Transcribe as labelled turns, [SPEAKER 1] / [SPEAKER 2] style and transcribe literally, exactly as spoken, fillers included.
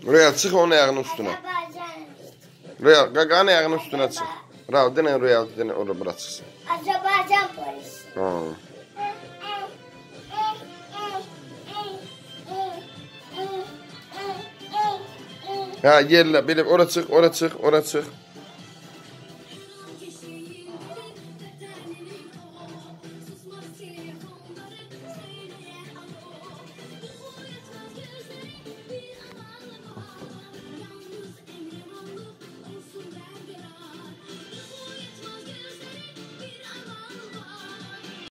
[SPEAKER 1] Royal çıx onun ayağının üstünə. Royal qaqanın ayağının üstünə çıx. Bravo, denən Royal, denən ora bura çıxsın.
[SPEAKER 2] Azərbaycan polisi.
[SPEAKER 1] Ha. Ha, yerlə, belə ora çıx, ora çıx, ora çıx.